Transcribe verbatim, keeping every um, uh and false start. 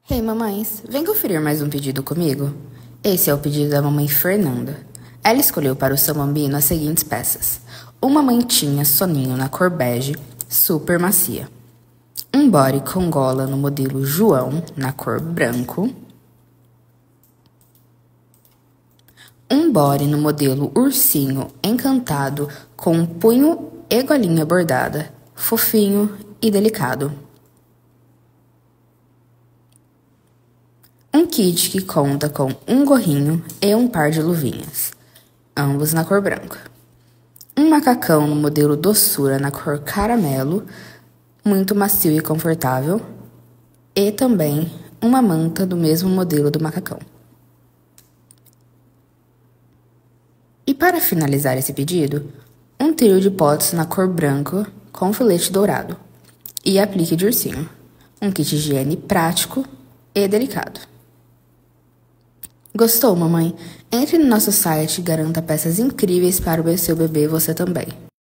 Hey mamães, vem conferir mais um pedido comigo? Esse é o pedido da mamãe Fernanda. Ela escolheu para o seu bambino as seguintes peças: uma mantinha soninho na cor bege, super macia. Um body com gola no modelo João, na cor branco. Um body no modelo Ursinho Encantado, com punho e golinha bordada, fofinho e delicado. Um kit que conta com um gorrinho e um par de luvinhas, ambos na cor branca. Um macacão no modelo Doçura na cor caramelo, muito macio e confortável. E também uma manta do mesmo modelo do macacão. E para finalizar esse pedido, um trio de potes na cor branca com filete dourado e aplique de ursinho. Um kit higiene prático e delicado. Gostou, mamãe? Entre no nosso site e garanta peças incríveis para o seu bebê e você também.